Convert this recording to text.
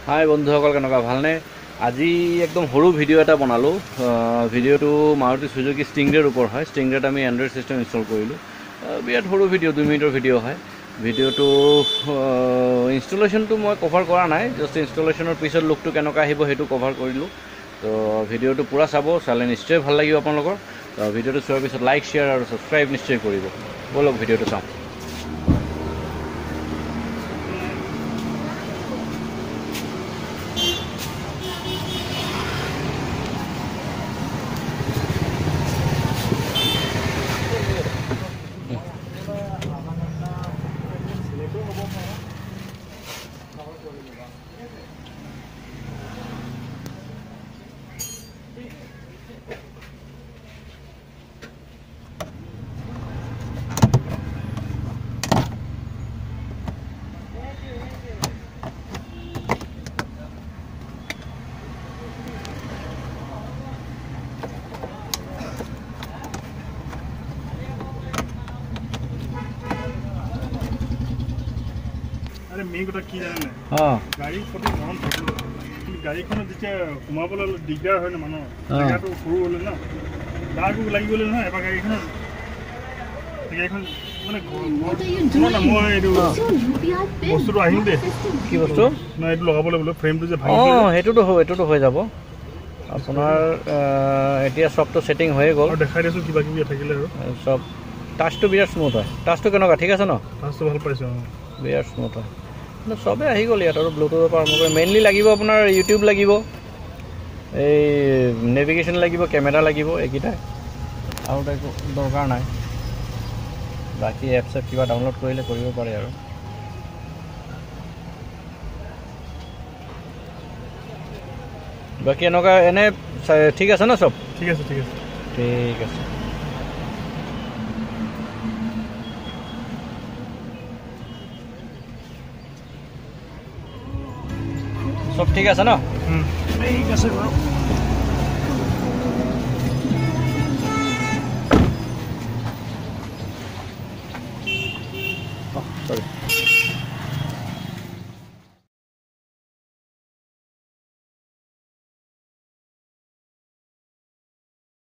হাই বন্ধুসকল কেনেকুৱা ভালনে আজি একদম সৰু ভিডিঅ' এটা বনালোঁ ভিডিঅ'টো মাৰুতি সুজুকি ষ্টিংৰেৰ ওপৰত হয় ষ্টিংৰেত আমি এণ্ড্ৰইড ছিষ্টেম ইনষ্টল কৰিলোঁ বিৰাট সৰু ভিডিঅ' 2 মিনিটৰ ভিডিঅ' হয় ভিডিঅ'টো ইনষ্টলেশ্যনটো মই কভাৰ কৰা নাই জাষ্ট ইনষ্টলেশ্যনৰ পিছত লুকটো কেনেকুৱা আহিব সেইটো কভাৰ কৰিলোঁ তো ভিডিঅ'টো পূৰা চালে নিশ্চয় ভাল লাগিব আপোনালোকৰ ভিডিঅ'টো চোৱাৰ পিছত লাইক শ্বেয়াৰ আৰু ছাবস্ক্ৰাইব নিশ্চয় কৰিব ব'লক ভিডিঅ'টো চাওঁ अरे मेन कथा की जाने गाड़ी प्रति मन थकलो गाड़ी खन दिचे घुमाबल दिगदार হয় না মানুহ জায়গাটো সৰু হলে না গাড়ী লাগি গলে না এবা গাড়ীখন মানে মই এটো বস্তুটো আহিম দে কি বস্তু না এটো লগাবলে বলে ফ্ৰেমটো যে ভাঙি এটোটো হৈ যাব আপোনাৰ এতিয়া সবটো সেটিং হৈ গল আৰু দেখাই দিছো কিবা কিবি থাকিলে আৰু সব টাচটো বিৰাট স্মুথ হয় টাচটো কেনেকুৱা ঠিক আছে ন টাচটো ভাল পাইছো বিৰাট স্মুথ হয় সবে আহি গ'ল ইয়াত আৰু ব্লুটুথৰ পৰা আৰম্ভ কৰি মেইনলি লাগিব আপোনাৰ ইউটিউব লাগিব এই নেভিগেশ্যন লাগিব কেমেৰা লাগিব এইকেইটা আৰু একো দৰকাৰ নাই বাকি এপছ কিবা ডাউনলোড কৰিলে কৰিব পাৰে আৰু বাকি এনেকুৱা এনে ঠিক আছে ন সব ঠিক আছে সব ঠিক আছে ন ঠিক আছে বাৰু সরি